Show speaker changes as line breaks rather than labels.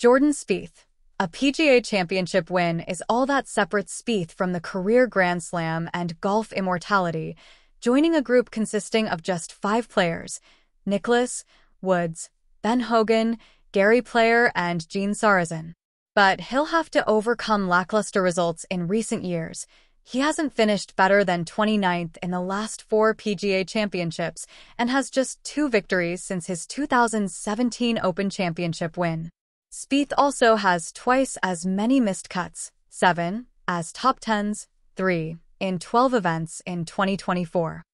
Jordan Spieth. A PGA Championship win is all that separates Spieth from the career Grand Slam and golf immortality, joining a group consisting of just 5 players: Nicklaus, Woods, Ben Hogan, Gary Player, and Gene Sarazen. But he'll have to overcome lackluster results in recent years. He hasn't finished better than 29th in the last 4 PGA Championships and has just 2 victories since his 2017 Open Championship win. Spieth also has twice as many missed cuts, 7, as top 10s, 3, in 12 events in 2024.